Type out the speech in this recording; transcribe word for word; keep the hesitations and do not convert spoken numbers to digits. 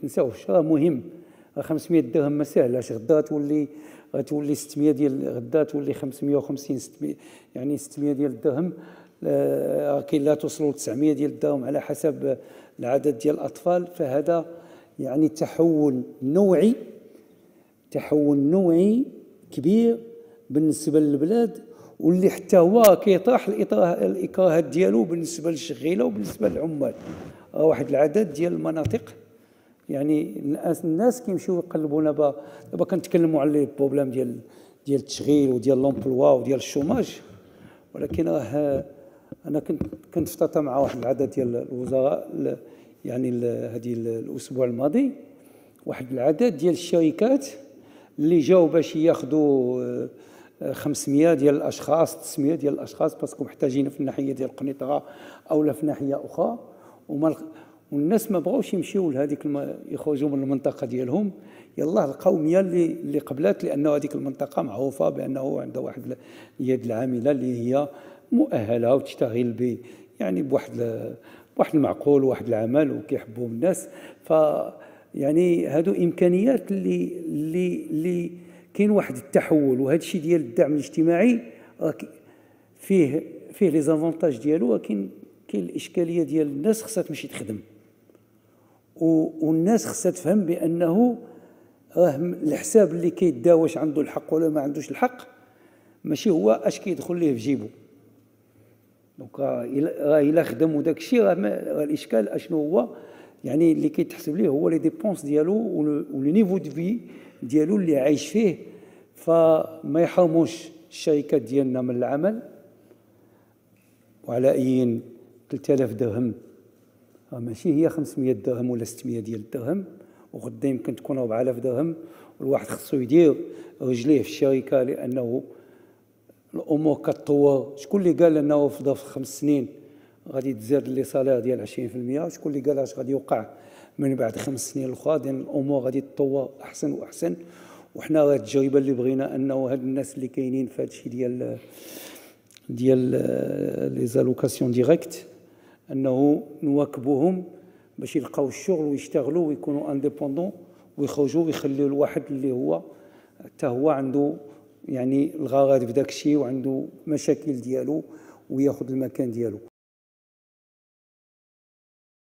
تنساوش، راه مهم. راه خمسمية درهم ما ساهلاش، غدا تولي غتولي ستمية ديال غدا تولي خمسمية وخمسين ستمية، يعني ستمية ديال الدرهم. آه كاين لا توصلوا ل تسعمية ديال الدرهم على حسب العدد ديال الاطفال. فهذا يعني تحول نوعي، تحول نوعي كبير بالنسبه للبلاد، واللي حتى هو كيطرح الاكراهات ديالو بالنسبه للشغيله وبالنسبه للعمال. واحد العدد ديال المناطق يعني الناس الناس كيمشيو يقلبوا. دابا دابا كنتكلموا على لي بروبليم ديال ديال التشغيل وديال لومبلوا وديال الشوماج، ولكن راه انا كنت كنت في طاطا مع واحد العدد ديال الوزراء يعني هذه الاسبوع الماضي، واحد العدد ديال الشركات اللي جاوا باش ياخذوا خمسمية ديال الاشخاص، تسعمية ديال الاشخاص، باسكو محتاجين في الناحيه ديال القنيطره او لا في ناحيه اخرى. وما والناس ما بغاوش يمشيو لهذيك الم... يخرجوا من المنطقه ديالهم. يلاه لقاو مية اللي اللي قبلات، لانه هذيك المنطقه معروفه بانه عندها واحد اليد العامله اللي هي مؤهله وتشتغل ب يعني بواحد بواحد المعقول وواحد العمل وكيحبوهم الناس. ف يعني هادو امكانيات اللي اللي اللي كاين واحد التحول. وهذا الشيء ديال الدعم الاجتماعي فيه فيه لي زافونتاج ديالو، ولكن كاين الاشكاليه ديال الناس خصها تمشي تخدم، والناس خصها تفهم بانه راه الحساب اللي كيداوى واش عنده الحق ولا ما عندوش الحق ماشي هو اش كيدخل ليه في جيبو. دونك راه الا خدم وداك الشيء راه الاشكال اشنو هو، يعني اللي كيتحسب ليه هو لي ديبونس ديالو ولو نيفو دو في ديالو اللي عايش فيه. فما يحرموش الشركات ديالنا من العمل. وعلى اي ثلاثة آلاف درهم ماشي هي خمسمية درهم ولا ستمية ديال الدرهم، وغدا يمكن تكون أربعة آلاف درهم. والواحد خصو يدير رجليه في الشركه، لانه الامور كتطور. شكون اللي قال انه في ظرف خمس سنين غادي تزاد لي صالير ديال عشرين في المية؟ شكون اللي قال اش غادي يوقع من بعد خمس سنين الاخرى؟ ديال الامور غادي تطور احسن واحسن. وحنا هاد التجربه اللي بغينا انه هاد الناس اللي كاينين في هاد الشيء ديال ديال لي زالوكاسيون ديريكت انه نواكبوهم باش يلقاو الشغل ويشتغلوا ويكونوا انديبوندون ويخرجوا ويخليوا الواحد اللي هو حتى هو عنده يعني الغرض في داك الشيء وعنده مشاكل ديالو وياخذ المكان ديالو.